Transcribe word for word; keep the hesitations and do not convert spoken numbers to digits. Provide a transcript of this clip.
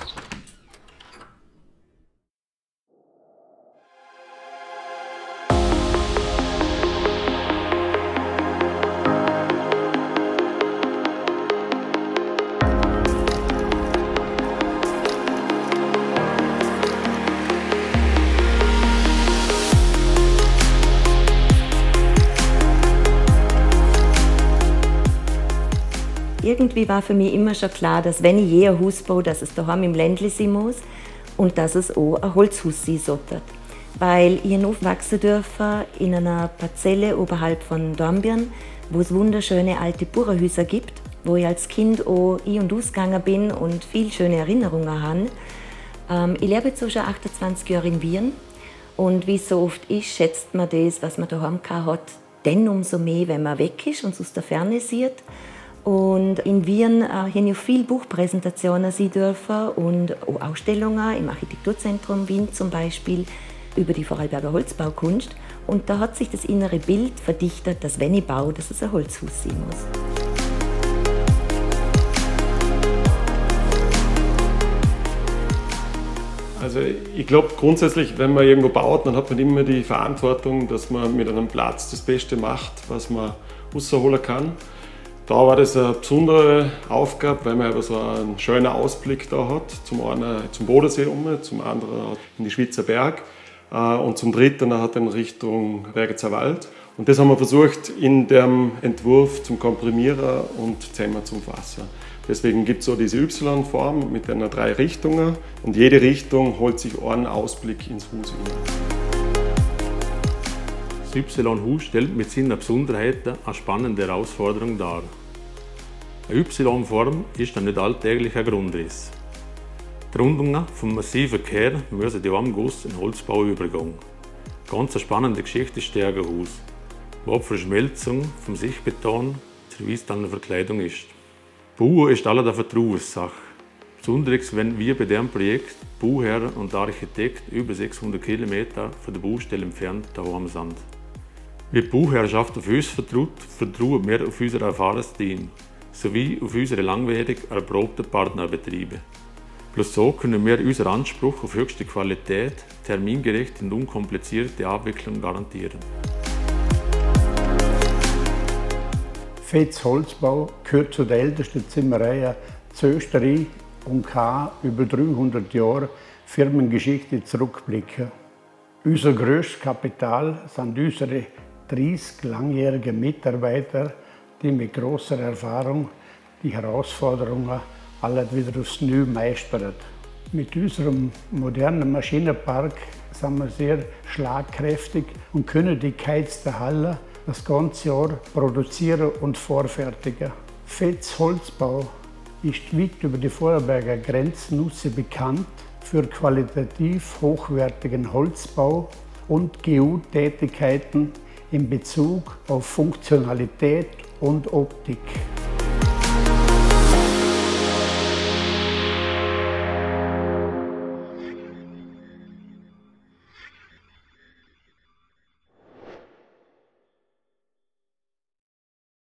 Irgendwie war für mich immer schon klar, dass wenn ich je ein Haus baue, dass es daheim im Ländli sein muss und dass es auch ein Holzhaus sein sollte. Weil ich aufwachsen durfte in einer Parzelle oberhalb von Dornbirn, wo es wunderschöne alte Bauernhäuser gibt, wo ich als Kind auch ein- und ausgegangen bin und viele schöne Erinnerungen habe. Ähm, ich lebe jetzt schon achtundzwanzig Jahre in Wien und wie es so oft ist, schätzt man das, was man daheim hat, dann umso mehr, wenn man weg ist und es aus der Ferne sieht. Und in Wien äh, haben ja viele Buchpräsentationen sein dürfen und auch Ausstellungen im Architekturzentrum Wien zum Beispiel über die Vorarlberger Holzbaukunst. Und da hat sich das innere Bild verdichtet, dass wenn ich baue, dass es ein Holzhaus sein muss. Also ich glaube grundsätzlich, wenn man irgendwo baut, dann hat man immer die Verantwortung, dass man mit einem Platz das Beste macht, was man rausholen kann. Da war das eine besondere Aufgabe, weil man aber so einen schönen Ausblick da hat. Zum einen zum Bodensee um, zum anderen in die Schweizer Berg und zum dritten hat in Richtung Bergetzer Wald. Und das haben wir versucht in dem Entwurf zum Komprimieren und zusammen zum Fassen. Deswegen gibt es so diese Y-Form mit den drei Richtungen und jede Richtung holt sich einen Ausblick ins Haus hinein. Das Y-Haus stellt mit seinen Besonderheiten eine spannende Herausforderung dar. Eine Y-Form ist ein nicht alltäglicher Grundriss. Die Rundungen vom massiven Kern müssen die einem Guss in Holzbau übergehen. Ganz eine spannende Geschichte ist das Haus, wo die Verschmelzung vom Sichtbeton zur weißtannen Verkleidung ist. Bauen ist alle eine Vertrauenssache. Besonders wenn wir bei diesem Projekt Bauherr und der Architekt über sechshundert Kilometer von der Baustelle entfernt daheim sind. Wie die Bauherrschaft auf uns vertraut, vertrauen wir auf unser erfahrenes Team sowie auf unsere langwierig erprobten Partnerbetriebe. Bloß so können wir unseren Anspruch auf höchste Qualität, termingerechte und unkomplizierte Abwicklung garantieren. Fetz Holzbau gehört zu den ältesten Zimmereien zu Österreich und kann über dreihundert Jahre Firmengeschichte zurückblicken. Unser grösstes Kapital sind unsere dreißig langjährigen Mitarbeiter, die mit großer Erfahrung die Herausforderungen alle wieder aufs Neue meistern. Mit unserem modernen Maschinenpark sind wir sehr schlagkräftig und können die geheizte Halle das ganze Jahr produzieren und vorfertigen. Fetz Holzbau ist weit über die Vorarlberger Grenzen hinaus bekannt für qualitativ hochwertigen Holzbau und G U-Tätigkeiten in Bezug auf Funktionalität und Optik.